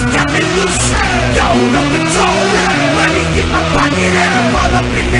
got me loose, going up the toe. Money in my pocket and I'm all up in